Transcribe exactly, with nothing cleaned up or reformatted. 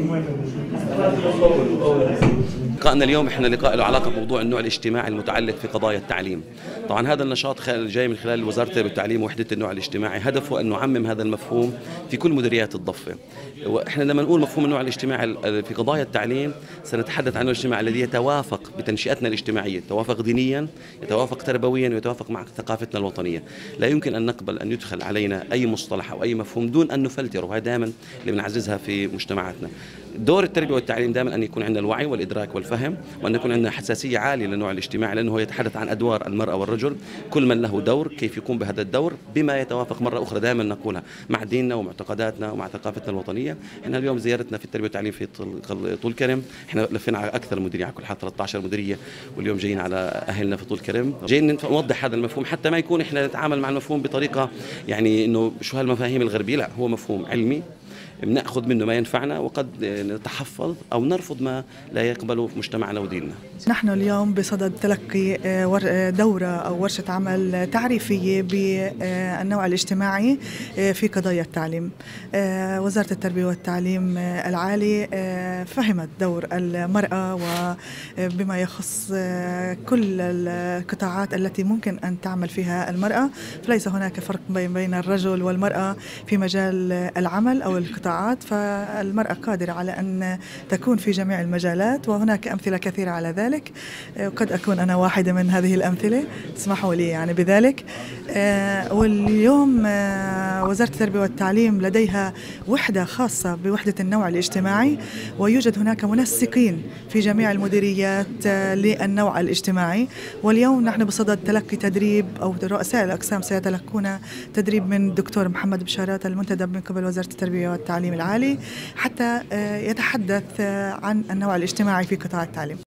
لقائنا اليوم احنا لقاء له علاقه بموضوع النوع الاجتماعي المتعلق في قضايا التعليم. طبعا هذا النشاط جاي من خلال وزاره التربيه والتعليم ووحده النوع الاجتماعي، هدفه انه يعمم هذا المفهوم في كل مديريات الضفه. واحنا لما نقول مفهوم النوع الاجتماعي في قضايا التعليم سنتحدث عن النوع الاجتماعي الذي يتوافق بتنشئتنا الاجتماعيه، يتوافق دينيا، يتوافق تربويا، ويتوافق مع ثقافتنا الوطنيه. لا يمكن ان نقبل ان يدخل علينا اي مصطلح او اي مفهوم دون ان نفلتره، وهذا دائما اللي بنعززها في مجتمعاتنا. دور التربيه والتعليم دائما ان يكون عندنا الوعي والادراك والفهم، وان يكون عندنا حساسيه عاليه للنوع الاجتماعي، لانه هو يتحدث عن ادوار المراه والرجل، كل من له دور كيف يقوم بهذا الدور بما يتوافق مره اخرى دائما نقولها مع ديننا ومعتقداتنا ومع ثقافتنا الوطنيه. احنا اليوم زيارتنا في التربيه والتعليم في طول كرم، احنا لفينا على اكثر مديريه، على كل حال ثلاثة عشر مديريه، واليوم جايين على اهلنا في طول كرم، جايين نوضح هذا المفهوم حتى ما يكون احنا نتعامل مع المفهوم بطريقه يعني انه شو هالمفاهيم الغربيه، لا هو مفهوم علمي بناخذ منه ما ينفعنا، وقد نتحفظ او نرفض ما لا يقبله في مجتمعنا وديننا. نحن اليوم بصدد تلقي دوره او ورشه عمل تعريفيه بالنوع الاجتماعي في قضايا التعليم. وزاره التربيه والتعليم العالي فهمت دور المراه وبما يخص كل القطاعات التي ممكن ان تعمل فيها المراه، فليس هناك فرق بين الرجل والمراه في مجال العمل او القطاعات، فالمرأة قادرة على أن تكون في جميع المجالات، وهناك أمثلة كثيرة على ذلك، وقد أكون أنا واحدة من هذه الأمثلة، اسمحوا لي يعني بذلك. واليوم وزارة التربية والتعليم لديها وحدة خاصة بوحدة النوع الاجتماعي، ويوجد هناك منسقين في جميع المديريات للنوع الاجتماعي. واليوم نحن بصدد تلقي تدريب، أو رؤساء الأقسام سيتلقون تدريب من الدكتور محمد بشارات المنتدب من قبل وزارة التربية والتعليم العالي، حتى يتحدث عن النوع الاجتماعي في قطاع التعليم.